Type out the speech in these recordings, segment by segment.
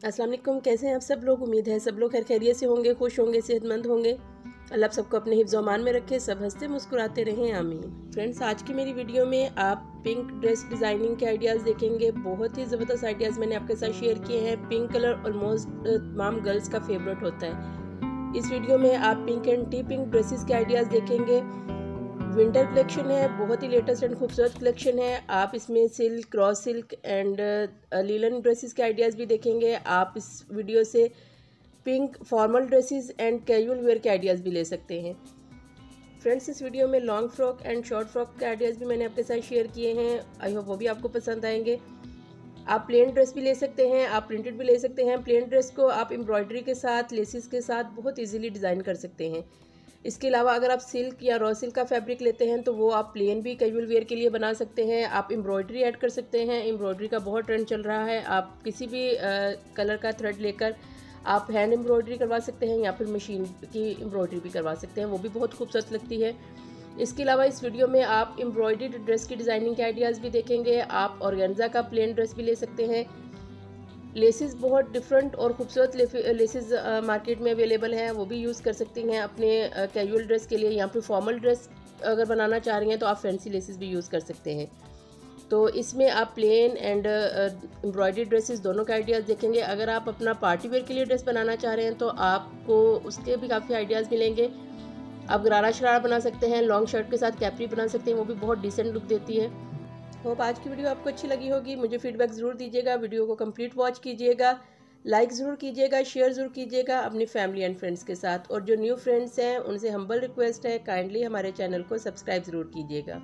अस्सलाम वालेकुम। कैसे हैं आप सब लोग? उम्मीद है सब लोग खैर खैरियत से होंगे, खुश होंगे, सेहतमंद होंगे। अल्लाह आप सबको अपने हिफ्ज़ अमान में रखे, सब हंसते मुस्कुराते रहें, आमीन। फ्रेंड्स, आज की मेरी वीडियो में आप पिंक ड्रेस डिज़ाइनिंग के आइडियाज़ देखेंगे। बहुत ही ज़बरदस्त आइडियाज़ मैंने आपके साथ शेयर किए हैं। पिंक कलर ऑलमोस्ट तमाम गर्ल्स का फेवरेट होता है। इस वीडियो में आप pink and tea pink dresses के आइडियाज़ देखेंगे। विंटर कलेक्शन है, बहुत ही लेटेस्ट एंड खूबसूरत कलेक्शन है। आप इसमें silk, cross silk and linen dresses के आइडियाज़ भी देखेंगे। आप इस वीडियो से pink formal dresses and casual wear के आइडियाज़ भी ले सकते हैं। फ्रेंड्स, इस वीडियो में long frock and short frock के आइडियाज़ भी मैंने आपके साथ शेयर किए हैं। आई होप वो भी आपको पसंद आएंगे। आप प्लेन ड्रेस भी ले सकते हैं, आप प्रिंटेड भी ले सकते हैं। प्लेन ड्रेस को आप एम्ब्रॉयडरी के साथ, लेसिस के साथ बहुत ईजीली डिज़ाइन कर सकते हैं। इसके अलावा अगर आप सिल्क या रॉ सिल्क का फैब्रिक लेते हैं तो वो आप प्लेन भी कैजुअल वेयर के लिए बना सकते हैं। आप एम्ब्रॉयडरी ऐड कर सकते हैं। एम्ब्रॉयडरी का बहुत ट्रेंड चल रहा है। आप किसी भी कलर का थ्रेड लेकर आप हैंड एम्ब्रॉयडरी करवा सकते हैं या फिर मशीन की एम्ब्रॉयडरी भी करवा सकते हैं, वो भी बहुत खूबसूरत लगती है। इसके अलावा इस वीडियो में आप एम्ब्रॉयडर्ड ड्रेस की डिज़ाइनिंग के आइडियाज़ भी देखेंगे। आप ऑर्गेन्जा का प्लेन ड्रेस भी ले सकते हैं। लेसेस बहुत डिफरेंट और ख़ूबसूरत लेसेस मार्केट में अवेलेबल हैं, वो भी यूज़ कर सकती हैं अपने कैजुअल ड्रेस के लिए। या फिर फॉर्मल ड्रेस अगर बनाना चाह रही हैं तो आप फैंसी लेसेस भी यूज़ कर सकते हैं। तो इसमें आप प्लेन एंड एम्ब्रॉयडर्ड ड्रेसेस दोनों के आइडियाज़ देखेंगे। अगर आप अपना पार्टी वेयर के लिए ड्रेस बनाना चाह रहे हैं तो आपको उसके भी काफ़ी आइडियाज़ मिलेंगे। आप गरारा शरारा बना सकते हैं, लॉन्ग शर्ट के साथ कैपरी बना सकते हैं, वो भी बहुत डिसेंट लुक देती है। होप आज की वीडियो आपको अच्छी लगी होगी। मुझे फीडबैक ज़रूर दीजिएगा। वीडियो को कंप्लीट वॉच कीजिएगा, लाइक ज़रूर कीजिएगा, शेयर ज़रूर कीजिएगा अपनी फैमिली एंड फ्रेंड्स के साथ। और जो न्यू फ्रेंड्स हैं उनसे हम्बल रिक्वेस्ट है, काइंडली हमारे चैनल को सब्सक्राइब ज़रूर कीजिएगा।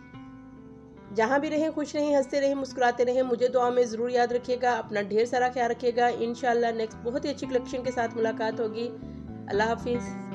जहाँ भी रहें खुश रहें, हंसते रहें, मुस्कुराते रहें। मुझे दुआ में ज़रूर याद रखिएगा। अपना ढेर सारा ख्याल रखिएगा। इंशाल्लाह नेक्स्ट बहुत ही अच्छी कलेक्शन के साथ मुलाकात होगी। अल्लाह हाफिज़।